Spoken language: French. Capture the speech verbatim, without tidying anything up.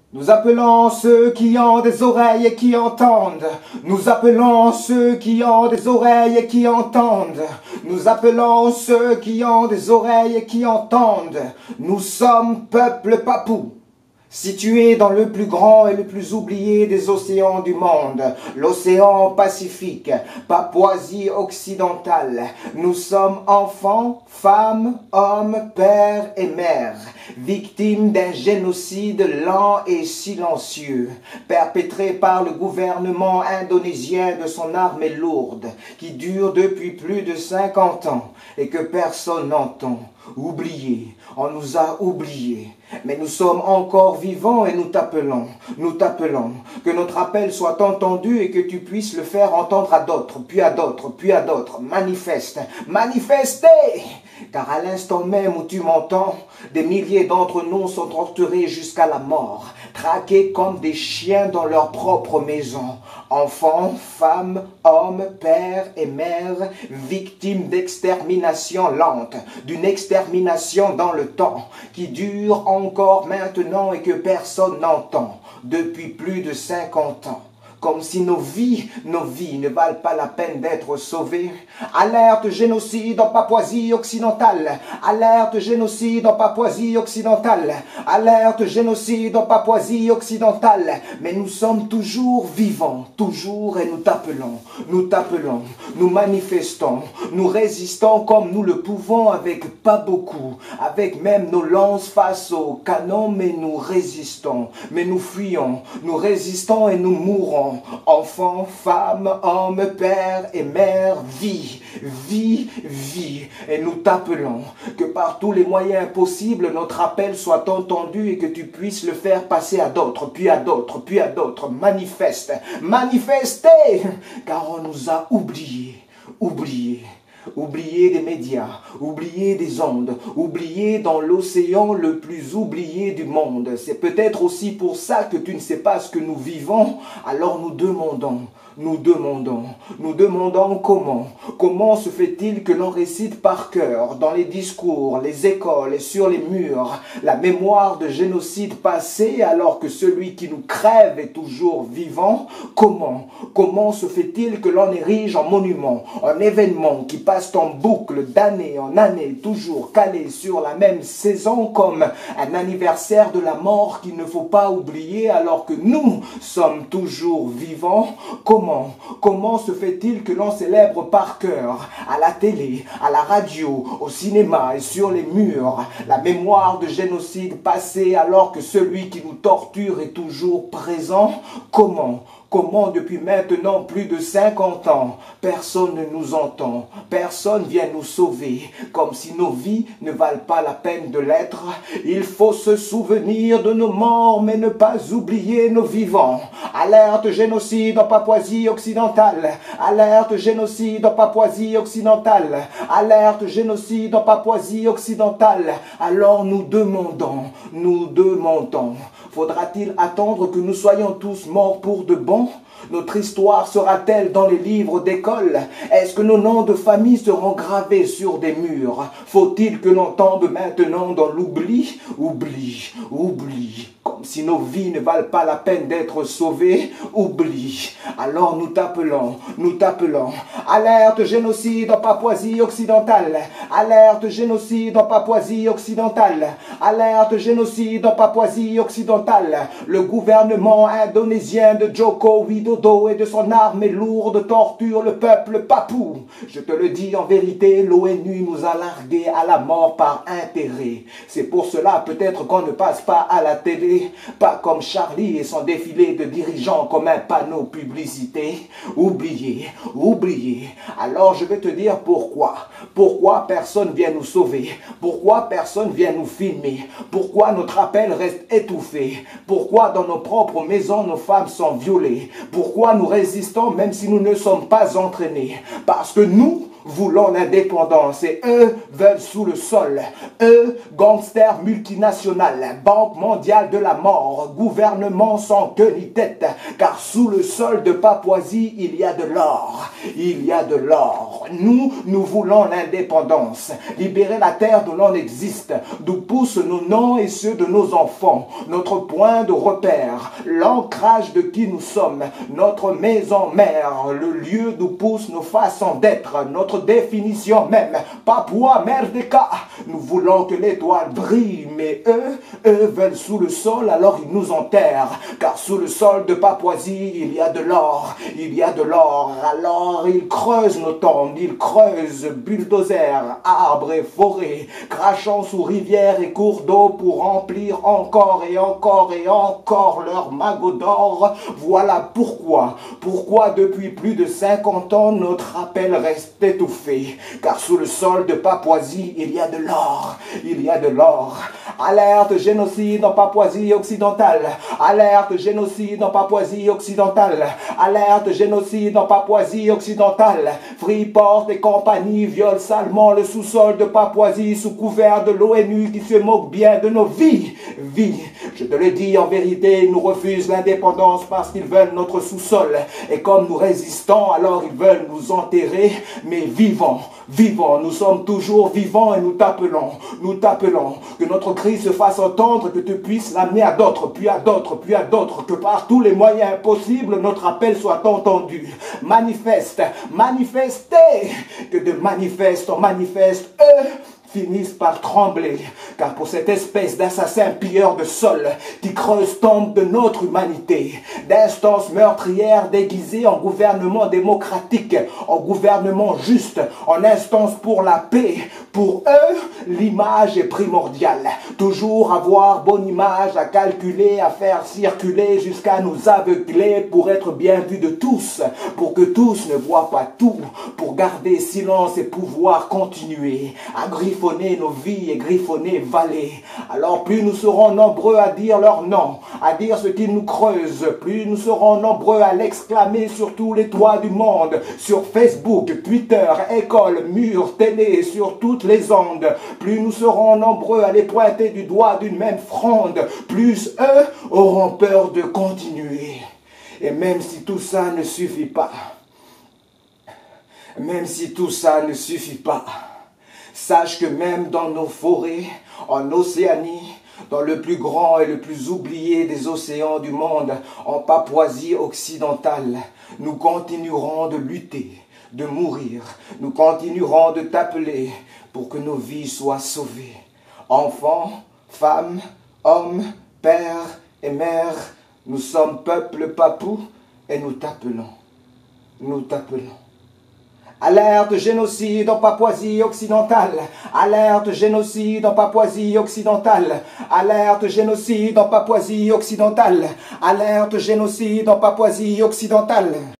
Nous appelons ceux qui ont des oreilles et qui entendent. Nous appelons ceux qui ont des oreilles et qui entendent. Nous appelons ceux qui ont des oreilles et qui entendent. Nous sommes peuple papou, situé dans le plus grand et le plus oublié des océans du monde, l'océan Pacifique, Papouasie occidentale. Nous sommes enfants, femmes, hommes, pères et mères, victimes d'un génocide lent et silencieux, perpétré par le gouvernement indonésien de son armée lourde, qui dure depuis plus de cinquante ans et que personne n'entend. Oubliés, on nous a oubliés, mais nous sommes encore vivants et nous t'appelons, nous t'appelons, que notre appel soit entendu et que tu puisses le faire entendre à d'autres, puis à d'autres, puis à d'autres. Manifeste, manifestez! Car à l'instant même où tu m'entends, des milliers d'entre nous sont torturés jusqu'à la mort, traqués comme des chiens dans leur propre maison. Enfants, femmes, hommes, pères et mères, victimes d'extermination lente, d'une extermination dans le temps, qui dure encore maintenant et que personne n'entend, depuis plus de cinquante ans. Comme si nos vies, nos vies ne valent pas la peine d'être sauvées. Alerte génocide en Papouasie occidentale. Alerte génocide en Papouasie occidentale. Alerte génocide en Papouasie occidentale. Mais nous sommes toujours vivants, toujours, et nous t'appelons, nous t'appelons, nous manifestons, nous résistons comme nous le pouvons avec pas beaucoup, avec même nos lances face au canon, mais nous résistons, mais nous fuyons, nous résistons et nous mourons. Enfants, femmes, hommes, pères et mères, vie, vie, vie. Et nous t'appelons que par tous les moyens possibles, notre appel soit entendu et que tu puisses le faire passer à d'autres, puis à d'autres, puis à d'autres. Manifeste, manifestez, car on nous a oubliés, oubliés. Oublié des médias, oublié des ondes, oublié dans l'océan le plus oublié du monde. C'est peut-être aussi pour ça que tu ne sais pas ce que nous vivons. Alors nous demandons, nous demandons, nous demandons comment. Comment se fait-il que l'on récite par cœur, dans les discours, les écoles et sur les murs, la mémoire de génocide passé alors que celui qui nous crève est toujours vivant? Comment? Comment se fait-il que l'on érige en monument, un événement qui passe en boucle d'année en année, toujours calé sur la même saison comme un anniversaire de la mort qu'il ne faut pas oublier alors que nous sommes toujours vivants? Comment? Comment se fait-il que l'on célèbre par cœur, à la télé, à la radio, au cinéma et sur les murs, la mémoire de génocide passé alors que celui qui nous torture est toujours présent? Comment? Comment depuis maintenant plus de cinquante ans, personne ne nous entend, personne vient nous sauver, comme si nos vies ne valent pas la peine de l'être. Il faut se souvenir de nos morts, mais ne pas oublier nos vivants. Alerte génocide en Papouasie occidentale. Alerte génocide en Papouasie occidentale. Alerte génocide en Papouasie occidentale. Alors nous demandons, nous demandons, faudra-t-il attendre que nous soyons tous morts pour de bon? Notre histoire sera-t-elle dans les livres d'école? Est-ce que nos noms de famille seront gravés sur des murs? Faut-il que l'on tombe maintenant dans l'oubli? Oubli, oubli, comme si nos vies ne valent pas la peine d'être sauvées. Oubli. Alors nous t'appelons, nous t'appelons. Alerte génocide en Papouasie occidentale. Alerte génocide en Papouasie occidentale. Alerte génocide en Papouasie occidentale. Le gouvernement indonésien de Joko Widodo et de son armée lourde torture le peuple papou. Je te le dis en vérité, l'ONU nous a largués à la mort par intérêt. C'est pour cela peut-être qu'on ne passe pas à la télé, pas comme Charlie et son défilé de dirigeants comme un panneau publicité. Oubliez, oubliez. Alors je vais te dire pourquoi. Pourquoi personne vient nous sauver? Pourquoi personne vient nous filmer? Pourquoi notre appel reste étouffé? Pourquoi dans nos propres maisons nos femmes sont violées? Pourquoi nous résistons même si nous ne sommes pas entraînés? Parce que nous, voulons l'indépendance et eux veulent sous le sol. Eux, gangsters multinationales, banque mondiale de la mort, gouvernement sans queue ni tête, car sous le sol de Papouasie, il y a de l'or. Il y a de l'or. Nous, nous voulons l'indépendance. Libérer la terre d'où l'on existe, d'où poussent nos noms et ceux de nos enfants. Notre point de repère, l'ancrage de qui nous sommes, notre maison mère, le lieu d'où poussent nos façons d'être, notre définition même. Papua Merdeka, nous voulons que l'étoile brille, mais eux, eux veulent sous le sol, alors ils nous enterrent. Car sous le sol de Papouasie, il y a de l'or, il y a de l'or. Alors ils creusent nos tombes, ils creusent bulldozers, arbres et forêts, crachant sous rivières et cours d'eau pour remplir encore et encore et encore leur magot d'or. Voilà pourquoi, pourquoi depuis plus de cinquante ans, notre appel reste étouffé. Car sous le sol de Papouasie, il y a de l'or, il y a de l'or. Alerte génocide en Papouasie occidentale. Alerte génocide en Papouasie occidentale. Alerte génocide en Papouasie occidentale. Freeport et compagnie violent salement le sous-sol de Papouasie sous couvert de l'ONU qui se moque bien de nos vies. Vie, je te le dis en vérité, ils nous refusent l'indépendance parce qu'ils veulent notre sous-sol. Et comme nous résistons, alors ils veulent nous enterrer, mais vivants. Vivants, nous sommes toujours vivants et nous t'appelons, nous t'appelons, que notre cri se fasse entendre, que tu puisses l'amener à d'autres, puis à d'autres, puis à d'autres, que par tous les moyens possibles, notre appel soit entendu. Manifeste, manifestez, que de manifeste en manifeste, eux, finissent par trembler, car pour cette espèce d'assassin pilleur de sol qui creuse tombe de notre humanité, d'instances meurtrières déguisées en gouvernement démocratique, en gouvernement juste, en instance pour la paix, pour eux, l'image est primordiale. Toujours avoir bonne image à calculer, à faire circuler jusqu'à nous aveugler pour être bien vu de tous, pour que tous ne voient pas tout, pour garder silence et pouvoir continuer à griffonner nos vies et griffonner vallées. Alors plus nous serons nombreux à dire leur nom, à dire ce qu'ils nous creusent, plus nous serons nombreux à l'exclamer sur tous les toits du monde, sur Facebook, Twitter, école, murs, télé, sur toutes les ondes. Plus nous serons nombreux à les pointer du doigt d'une même fronde, plus eux auront peur de continuer. Et même si tout ça ne suffit pas, même si tout ça ne suffit pas, sache que même dans nos forêts, en Océanie, dans le plus grand et le plus oublié des océans du monde, en Papouasie occidentale, nous continuerons de lutter, de mourir. Nous continuerons de t'appeler pour que nos vies soient sauvées. Enfants, femmes, hommes, pères et mères, nous sommes peuple papou et nous t'appelons. Nous t'appelons. Alerte génocide en Papouasie occidentale. Alerte génocide en Papouasie occidentale. Alerte génocide en Papouasie occidentale. Alerte génocide en Papouasie occidentale.